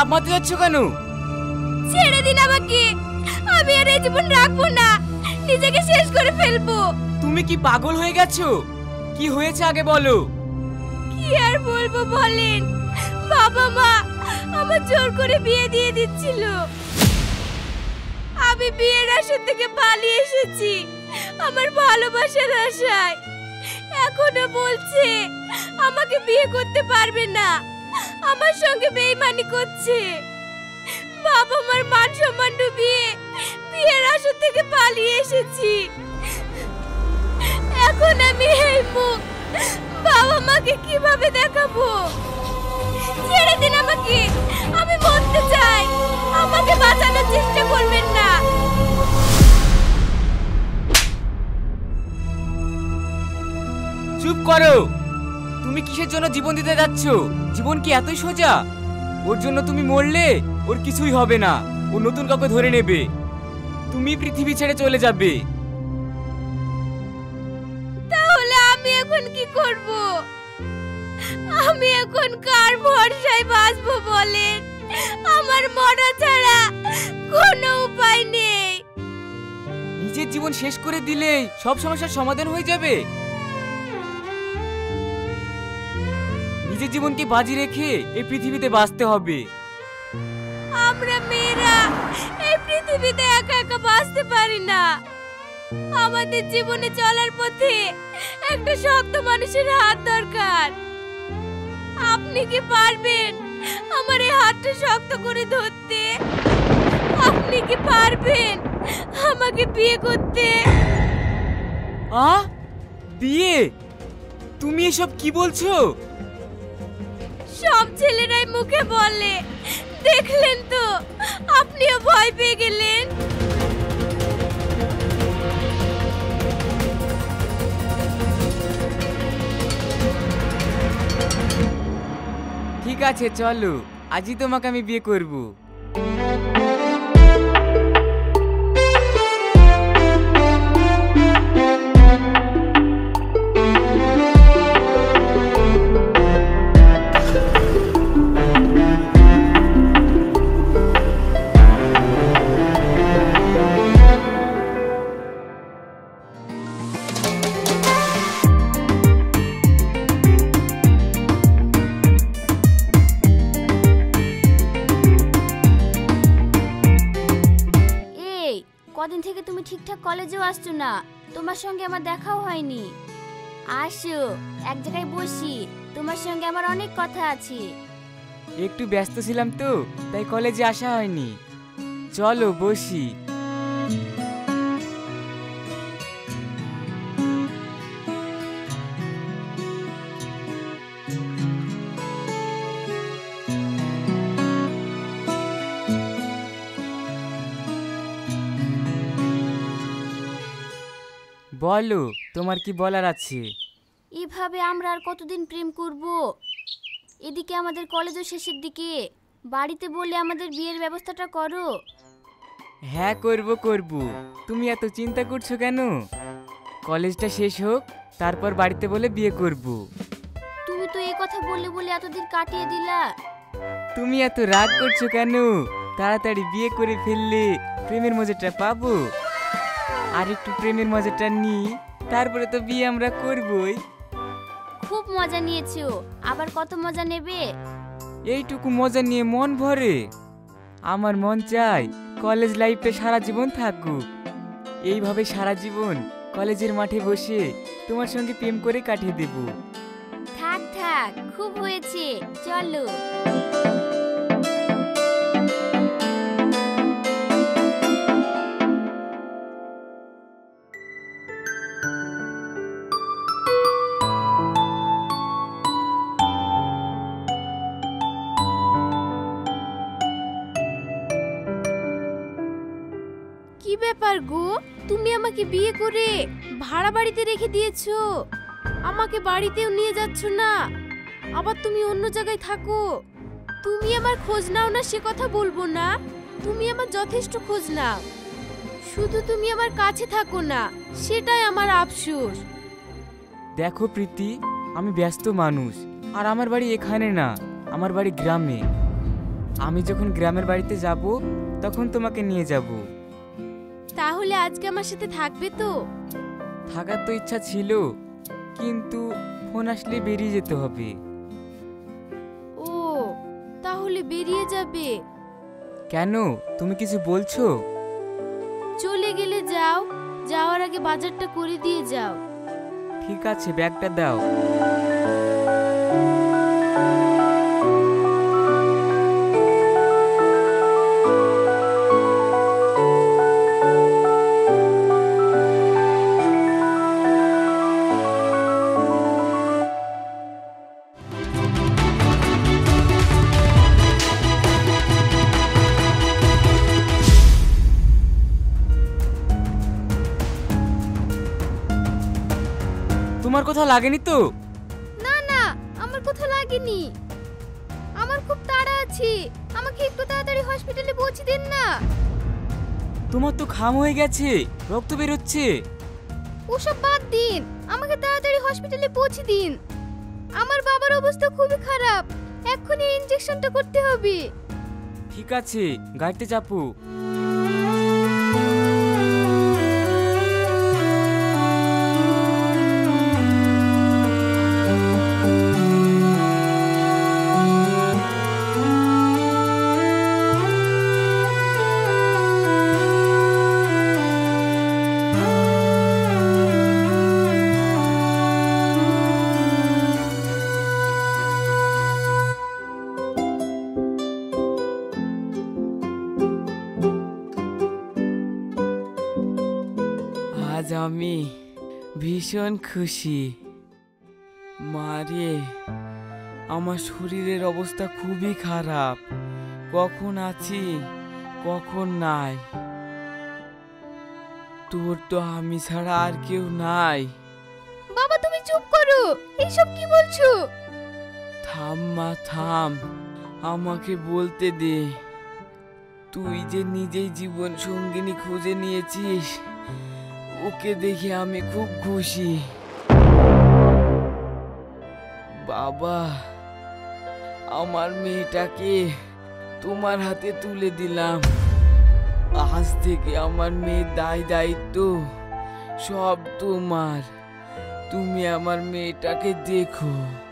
লাফ মারতে যাচ্ছ কেন? ছেড়ে দিন আমাকে, আমি আর এই জীবন রাখবো না, নিজেকে শেষ করে ফেলবো। তুমি কি পাগল হয়ে গেছো? কি হয়েছে আগে বলো। কি আর বলবো বলেন, বাবা মা আমার জোর করে বিয়ে দিয়ে দিচ্ছিল। আমি বিয়ের আসর থেকে পালিয়ে এসেছি আমার ভালোবাসার আশায়। এখনো বলছে আমাকে বিয়ে করতে পারবে না, আমার সঙ্গে বেইমানি করছে। বাবা মার মান সম্মান ডুবিয়ে বিয়ের আসর থেকে পালিয়ে এসেছি। এখন আমি এই মুখ বাবা মাকে কিভাবে দেখাবো? ছেড়ে দিন আমাকে, আমি মরতে চাই, আমাকে বাঁচানোর চেষ্টা করবেন না। চুপ করো। তুমি কিসের জন্য জীবন দিতে যাচ্ছ? জীবন কি এতই সোজা? ওর জন্য তুমি মরলে ওর কিছুই হবে না, ও নতুন কাউকে ধরে নেবে। তুমি পৃথিবী ছেড়ে চলে যাবে। তাহলে আমি এখন কি করব? আমি এখন কার ভরসায় বাঁচবো বলেন? আমার মরা ছাড়া কোনো উপায় নেই। নিজের জীবন শেষ করে দিলেই সব সমস্যার সমাধান হয়ে যাবে? নিজের জীবনকে বাজি রেখে এই পৃথিবীতে বাঁচতে হবে। আমরা মেয়েরা এই পৃথিবীতে একা একা বাঁচতে পারি না। আমাদের জীবনে চলার পথে একটা শক্ত মানুষের হাত দরকার। আপনি কি পারবেন আমার এই হাতটা শক্ত করে ধরতে? আপনি কি পারবেন আমাকে বিয়ে করতে? বিয়ে? তুমি এসব কি বলছো? সব ছেলেরাই মুখে বলে, দেখলেন তো আপনিও ভয় পেয়ে গেলেন। ঠিক আছে চলো, আজই তোমাকে আমি বিয়ে করব। কদিন থেকে তুমি ঠিকঠাক কলেজেও আসছো না, তোমার সঙ্গে আমার দেখাও হয়নি। আসো এক জায়গায় বসি, তোমার সঙ্গে আমার অনেক কথা আছে। একটু ব্যস্ত ছিলাম তো, তাই কলেজে আসা হয়নি। চলো বসি। বলো, তোমার কি বলার আছে? এভাবে আমরা আর কতদিন প্রেম করব? এদিকে আমাদের কলেজও শেষের দিকে, বাড়িতে বলে আমাদের বিয়ের ব্যবস্থাটা করো। হ্যাঁ করব। তুমি এত চিন্তা করছো কেন? কলেজটা শেষ হোক, তারপর বাড়িতে বলে বিয়ে করব। তুমি তো এই কথা বলে বলে এতদিন কাটিয়ে দিলা। তুমি এত রাগ করছো কেন? তাড়াতাড়ি বিয়ে করে ফেললে প্রেমের মজাটা পাবো। আর একটু প্রেমের মজাটা নি, তারপরে তো বিয়ে আমরা করবই। খুব মজা নিয়েছো, আবার কত মজা নেবে? এইটুকু মজা নিয়ে মন ভরে? আমার মন চায় কলেজ লাইফটা সারা জীবন থাকুক। এইভাবে সারা জীবন কলেজের মাঠে বসে তোমার সঙ্গে প্রেম করে কাটিয়ে দেব। থাক থাক, খুব হয়েছে, চলো। কি ব্যাপার গো, তুমি আমাকে বিয়ে করে ভাড়া বাড়িতে রেখে দিয়েছো? আমাকে বাড়িতেও নিয়ে যাচ্ছ না, আবার তুমি অন্য জায়গায় থাকো। তুমি আমার খোঁজ নাও না সে কথা বলবো না, তুমি আমার যথেষ্ট খোঁজ নাও। শুধু তুমি আমার কাছে থাকো না, সেটাই আমার আফসোস। দেখো প্রীতি, আমি ব্যস্ত মানুষ, আর আমার বাড়ি এখানে না, আমার বাড়ি গ্রামে। আমি যখন গ্রামের বাড়িতে যাব তখন তোমাকে নিয়ে যাব। তাহলে আজকে আমার সাথে থাকবে তো? থাকার তো ইচ্ছা ছিল, কিন্তু ফোন আসলে বেরিয়ে যেতে হবে। ও, তাহলে বেরিয়ে যাবে? কেন, তুমি কিছু বলছো? চলে গেলে যাও, যাওয়ার আগে বাজারটা করে দিয়ে যাও। ঠিক আছে, ব্যাগটা দাও। তোমার কোথাও লাগেনি তো? না না, আমার কোথাও লাগেনি। আমার খুব তাড়া আছে, আমাকে একটু তাড়াতাড়ি হসপিটালে পৌঁছে দিন না। তোমার তো খাম হয়ে গেছে, রক্ত বেরোচ্ছে। ওসব বাদ দিন, আমাকে তাড়াতাড়ি হসপিটালে পৌঁছে দিন। আমার বাবার অবস্থা খুবই খারাপ, এক্ষুনি ইনজেকশনটা করতে হবে। ঠিক আছে, গাড়িতে চাপো। আজ আমি ভীষণ খুশি। মারে, আমার শরীরের অবস্থা খুবই খারাপ, কখন আছি কখন নাই। তোর তো আমি ছাড়া আর কেউ নাই। বাবা তুমি চুপ করো, এইসব কি বলছো? থাম মা থাম, আমাকে বলতে দে। তুই যে নিজেই জীবন সঙ্গিনী খুঁজে নিয়েছিস, ওকে দেখে আমি খুব খুশি। বাবা, আমার মেয়েটাকে তোমার হাতে তুলে দিলাম। আজ থেকে আমার মেয়ের দায়িত্ব সব তোমার। তুমি আমার মেয়েটাকে দেখো।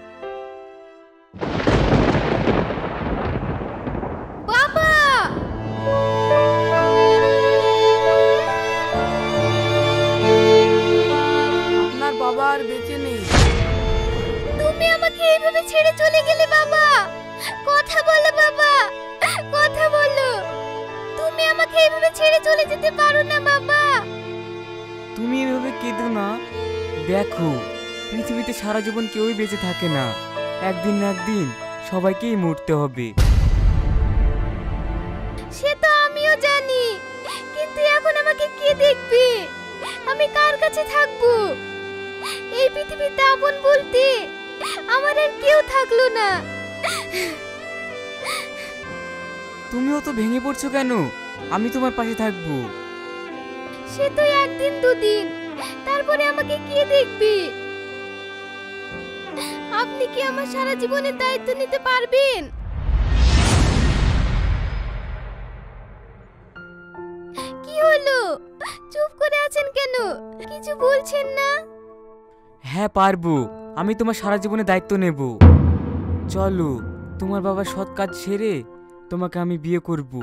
বাবা, আপনার বাবা আর বেঁচে নেই। তুমি আমাকে এইভাবে ছেড়ে চলে গেলে বাবা। কথা বলো বাবা, কথা বলো। তুমি আমাকে এইভাবে ছেড়ে চলে যেতে পারো না বাবা। তুমি এভাবে কেঁদো না। দেখো, পৃথিবীতে সারা জীবন কেউই বেঁচে থাকে না, একদিন না একদিন সবাইকেই মরতে হবে। সে তো আমিও জানি, কিন্তু এখন আমাকে কে দেখবে? আমি কার কাছে থাকবো? এই পৃথিবীতে আপন বলতে আমার আর কেউ থাকলো না। তুমিও তো ভেঙে পড়ছো কেন? আমি তোমার পাশে থাকবো। সে তো একদিন দুদিন, তারপরে আমাকে কে দেখবে? আপনি কি আমার সারা জীবনের দায়িত্ব নিতে পারবেন? কি হলো, চুপ করে আছেন কেন? কিছু বলছেন না? হ্যাঁ পারবো, আমি তোমার সারা জীবনের দায়িত্ব নেব। চলো, তোমার বাবার সৎ কাজ সেরে তোমাকে আমি বিয়ে করব।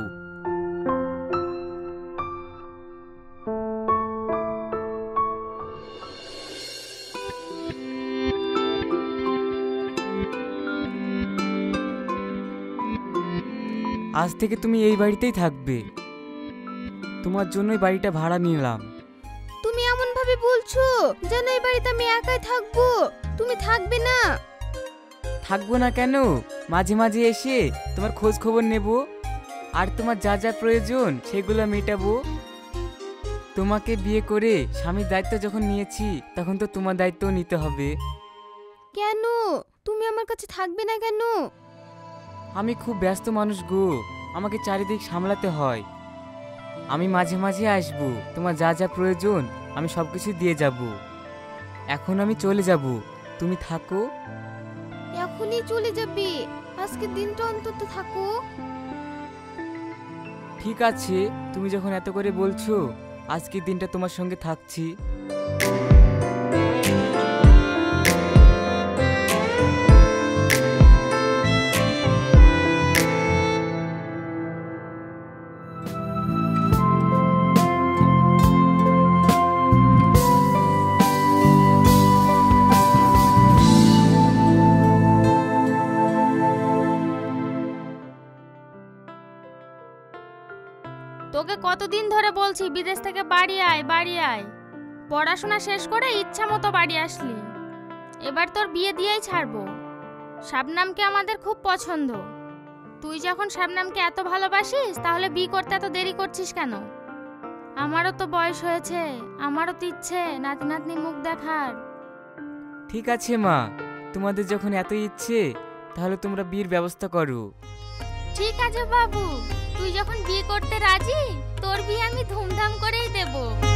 আজ থেকে তুমি এই বাড়িতেই থাকবে। তোমার জন্যই বাড়িটা ভাড়া নিলাম। তুমি এমন ভাবে বলছো যেন এই বাড়িতে আমি একাই থাকবো, তুমি থাকবে না। থাকবো না কেন? মাঝে মাঝে এসে তোমার খোঁজ খবর নেব, আর তোমার যা যা প্রয়োজন সেগুলো মেটাবো। তোমাকে বিয়ে করে স্বামীর দায়িত্ব যখন নিয়েছি, তখন তো তোমার দায়িত্বও নিতে হবে। কেন তুমি আমার কাছে থাকবে না কেন? আমি খুব ব্যস্ত মানুষ গো, আমাকে চারিদিক সামলাতে হয়। আমি মাঝে মাঝে আসবো, তোমার যা যা প্রয়োজন আমি সব কিছু দিয়ে যাব। এখন আমি চলে যাব, তুমি থাকো। এখনই চলে যাবে? আজকে দিনটা অন্তত থাকো। ঠিক আছে, তুমি যখন এত করে বলছো আজকের দিনটা তোমার সঙ্গে থাকছি। তোকে কতদিন ধরে বলছি বিদেশ থেকে বাড়ি আয় বাড়ি আয়, পড়াশোনা শেষ করে ইচ্ছা মতো বাড়ি আসলি। এবার তোর বিয়ে দিয়েই ছাড়বো। শাবনামকে আমাদের খুব পছন্দ। তুই যখন শাবনামকে এত ভালোবাসিস তাহলে বিয়ে করতে এত দেরি করছিস কেন? আমারও তো বয়স হয়েছে, আমারও তো ইচ্ছে নাতি নাতনির মুখ দেখার। ঠিক আছে মা, তোমাদের যখন এত ইচ্ছে তাহলে তোমরা বিয়ের ব্যবস্থা করো। ঠিক আছে বাবু, তুই যখন বিয়ে করতে রাজি তোর বিয়ে আমি ধুমধাম করেই দেব।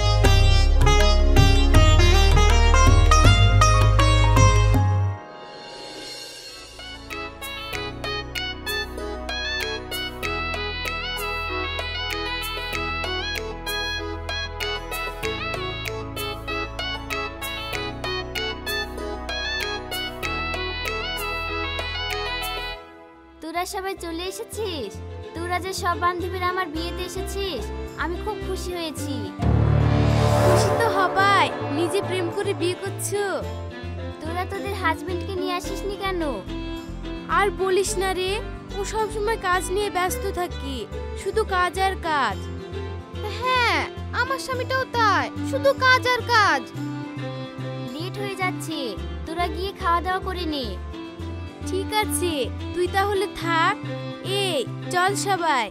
তোরা সবাই চলে এসেছিস? তোরা যে সব বান্ধবীরা আমার বিয়েতে এসেছিস, আমি খুব খুশি হয়েছি। খুশি তো হবাই, নিজে প্রেম করে বিয়ে করছো। তোরা তোদের হাজবেন্ডকে নিয়ে আসিসনি কেন? আর বলিস না রে, ও সব সময় কাজ নিয়ে ব্যস্ত থাকে, শুধু কাজ আর কাজ। হ্যাঁ, আমার স্বামীটাও তাই, শুধু কাজ আর কাজ। লেট হয়ে যাচ্ছে, তোরা গিয়ে খাওয়া দাওয়া করে নে। ঠিক আছে, তুই তাহলে থাক। এই চল সবাই।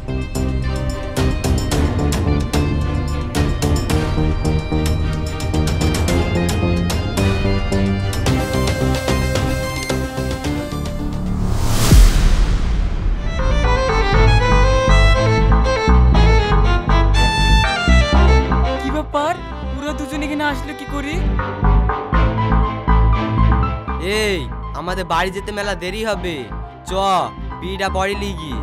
কি ব্যাপার, পুরো দুজনে কিনা আসলো কি করে? এই আমাদের বাড়ি যেতে মেলা দেরি হবে, চ বিয়েটা পরে লিগি।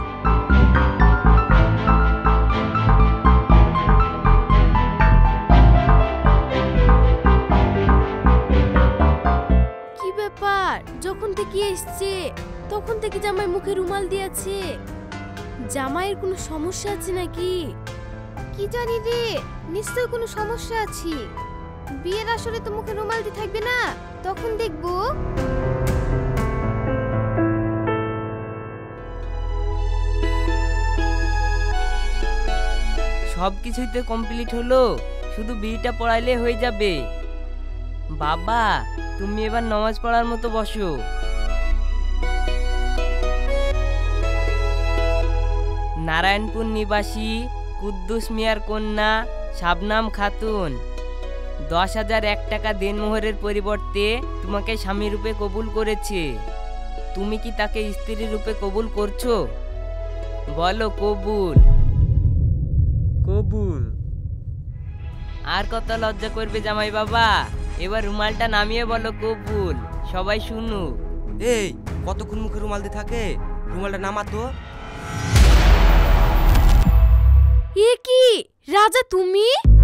কি ব্যাপার, যখন থেকে এসছে তখন থেকে জামাই মুখে রুমাল দিয়েছে। জামাইয়ের কোনো সমস্যা আছে নাকি? কি জানি রে, নিশ্চয় কোনো সমস্যা আছে। বিয়ের আসরে তো মুখে রুমাল দিয়ে থাকবে না, তখন দেখবো। সব কিছুই তো কমপ্লিট হলো, শুধু বিয়েটা পড়াইলে হয়ে যাবে। বাবা, তুমি এবার নামাজ পড়ার মতো বসো। নারায়ণপুর নিবাসী কুদ্দুস মিয়ার কন্যা শাবনাম খাতুন 10,001 টাকা দেনমোহরের পরিবর্তে তোমাকে স্বামী রূপে কবুল করেছে। তুমি কি তাকে স্ত্রী রূপে কবুল করছো? বলো কবুল। কবুল। আর কত লজ্জা করবে জামাই বাবা, এবার রুমালটা নামিয়ে বলো কবুল, সবাই শুনুক। এই কতক্ষণ মুখে রুমাল দিয়ে থাকে, রুমালটা নামা তো। এ কি রাজা, তুমি?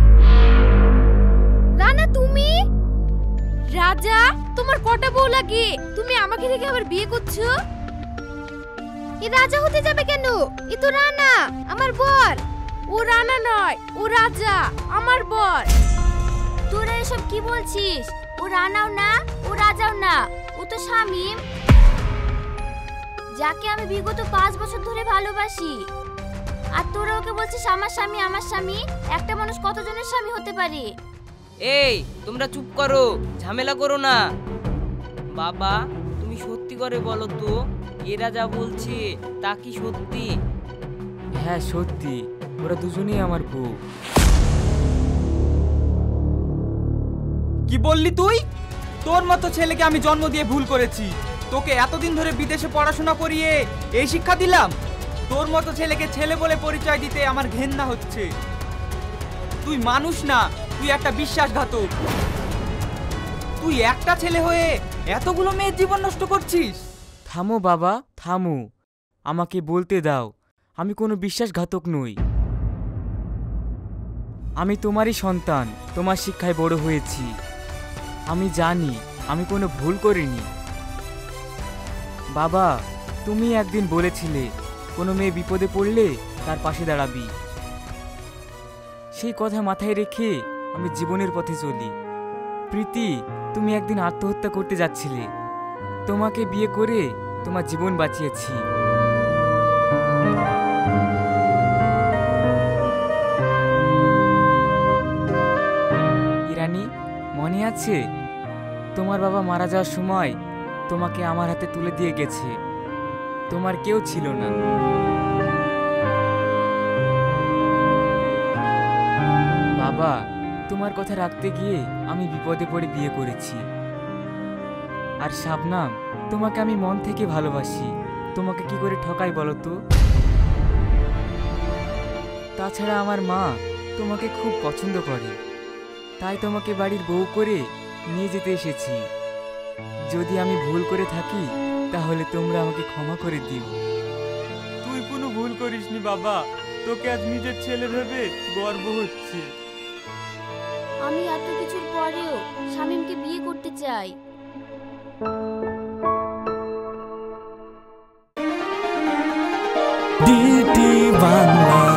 রানা তুমি? রাজা, তোমার কটা বউ লাগে, তুমি আমাকে রেখে আবার বিয়ে করছো? এ রাজা হতে যাবে কেন? এ তো রানা, আমার বর। ও রানা নয়, ও রাজা, আমার বর। তোরা এসব কি বলছিস? ও রানাও না, ও রাজাও না, ও তো শামীম, যাকে আমি বিগত 5 বছর ধরে ভালোবাসি। আর তোরা ওকে বলছিস আমার স্বামী আমার স্বামী। একটা মানুষ কতজনের স্বামী হতে পারে? এই তোমরা চুপ করো, ঝামেলা করো না। বাবা, তুমি সত্যি করে বলো তো, এরা যা বলছে তা কি সত্যি? হ্যাঁ সত্যি, ওরা দুজনেই আমার বউ। কি বললি তুই? তোর মতো ছেলেকে আমি জন্ম দিয়ে ভুল করেছি। তোকে এতদিন ধরে বিদেশে পড়াশোনা করিয়ে এই শিক্ষা দিলাম। তোর মতো ছেলেকে ছেলে বলে পরিচয় দিতে আমার ঘেন্না হচ্ছে। তুই মানুষ না, তুই একটা বিশ্বাসঘাতক। তুই একটা ছেলে হয়ে এতগুলো মেয়ের জীবন নষ্ট করছিস। থামো বাবা, থামো, আমাকে বলতে দাও। আমি কোনো বিশ্বাসঘাতক নই। আমি তোমারই সন্তান, তোমার শিক্ষায় বড় হয়েছি। আমি জানি আমি কোনো ভুল করিনি। বাবা, তুমি একদিন বলেছিলে কোনো মেয়ে বিপদে পড়লে তার পাশে দাঁড়াবি। সেই কথা মাথায় রেখে আমি জীবনের পথে চলি। প্রীতি, তুমি একদিন আত্মহত্যা করতে যাচ্ছিলে। তোমাকে বিয়ে করে তোমার জীবন বাঁচিয়েছি। ইরানি, মনে আছে তোমার বাবা মারা যাওয়ার সময় তোমাকে আমার হাতে তুলে দিয়ে গেছে? তোমার কেউ ছিল না। বাবা, তোমার কথা রাখতে গিয়ে আমি বিপদে পড়ে বিয়ে করেছি। আর শাবনাম, তোমাকে আমি মন থেকে ভালোবাসি। তোমাকে কি করে ঠকাই বলো তো? তাছাড়া আমার মা তোমাকে খুব পছন্দ করে, তাই তোমাকে বাড়ির বউ করে নিয়ে যেতে এসেছি। যদি আমি ভুল করে থাকি তাহলে তোমরা আমাকে ক্ষমা করে দিও। তুই কোনো ভুল করিসনি বাবা, তোকে আজ নিজের ছেলে ভেবে গর্ব হচ্ছে। আমি এত কিছুর পরেও শামীমকে বিয়ে করতে চাই। ডিটি বাংলা।